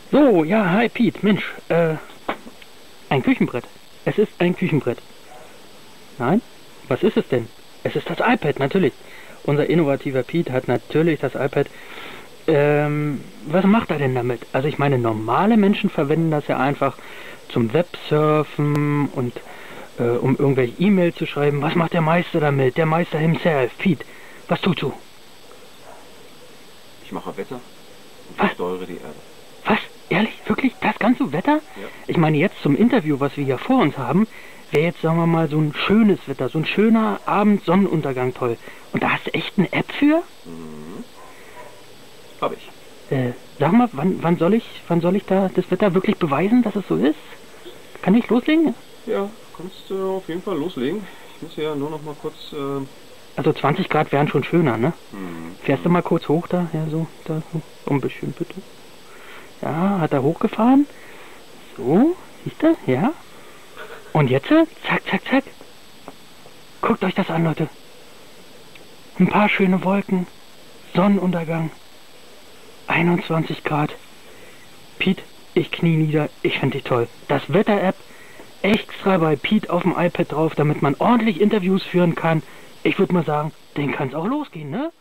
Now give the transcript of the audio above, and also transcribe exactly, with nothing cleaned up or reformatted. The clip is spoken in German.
So, ja, hi Pete, Mensch, äh, ein Küchenbrett. Es ist ein Küchenbrett. Nein? Was ist es denn? Es ist das iPad, natürlich. Unser innovativer Pete hat natürlich das iPad. Ähm, was macht er denn damit? Also ich meine, normale Menschen verwenden das ja einfach zum Websurfen und äh, um irgendwelche E-Mails zu schreiben. Was macht der Meister damit? Der Meister himself. Pete, was tust du? Ich mache Wetter und Was? steuere die Erde. Was? Ehrlich? Wirklich? Das ganze Wetter? Ja. Ich meine, jetzt zum Interview, was wir hier vor uns haben, wäre jetzt, sagen wir mal, so ein schönes Wetter, so ein schöner Abend, Sonnenuntergang toll. Und da hast du echt eine App für? Mhm. Hab ich. Äh, sag mal, wann, wann soll ich, wann soll ich da das Wetter wirklich beweisen, dass es so ist? Kann ich loslegen? Ja, kannst du äh, auf jeden Fall loslegen. Ich muss ja nur noch mal kurz... Äh, Also zwanzig Grad wären schon schöner, ne? hm. Fährst du mal kurz hoch da? Ja, so, da, so, so ein bisschen bitte. Ja, hat er hochgefahren. So, siehst du? Ja. Und jetzt? Zack, zack, zack. Guckt euch das an, Leute. Ein paar schöne Wolken. Sonnenuntergang. einundzwanzig Grad. Pete, ich knie nieder. Ich finde dich toll. Das Wetter-App extra bei Pete auf dem iPad drauf, damit man ordentlich Interviews führen kann. Ich würde mal sagen, den kann es auch losgehen, ne?